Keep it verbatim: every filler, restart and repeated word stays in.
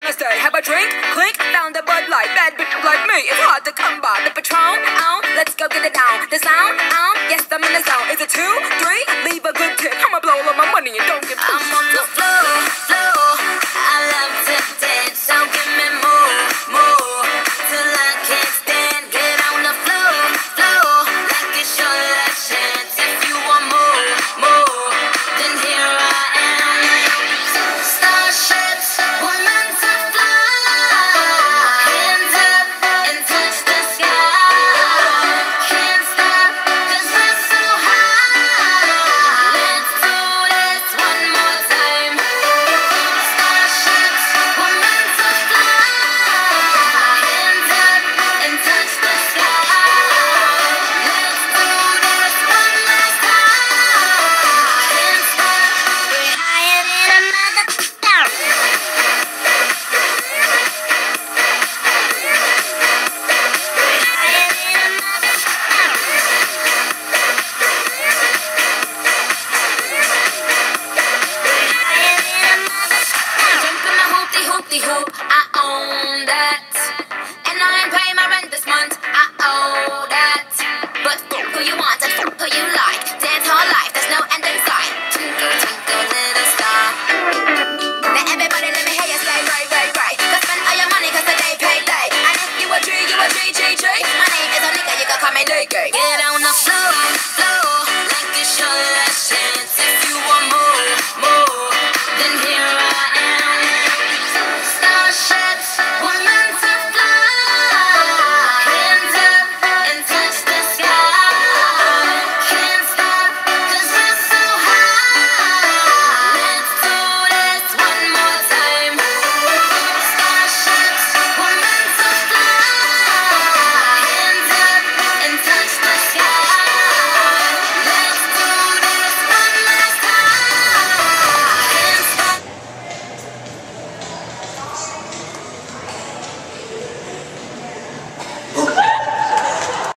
I say, have a drink, clink, found a Bud Light. Bad bitch like me, it's hard to come by. The Patron, oh, let's go get it down. The sound, oh, yes, I'm in the zone. Is it two, three? Leave a good tip. I'ma blow all my money and don't give two. I'm on the floor, floor. I love to dance, so give me more, more. Till I can't stand, get on the floor, floor. Like it's your last chance. If you want more, more, then here I am. Starships, we're meant to fly. Hands up and touch the sky. Can't stop, cause we're so high. Let's do this one more time. Starships, we're meant to fly. Hands up and touch the sky. Let's do this one last time. Can't stop, we're higher than a mother. Jumping my hoopty hoopty hoop, I own that. And I ain't paying my rent this month, I owe that. But fuck who you want and fuck who you like. Dance all life, there's no end in sight. Twinkle, twinkle, little star. Now everybody let me hear you say right, right, right. Go spend all your money cause the day paid late. And if you a G, you a G, G, G. My name is a nigga, you can call me Nicki. Get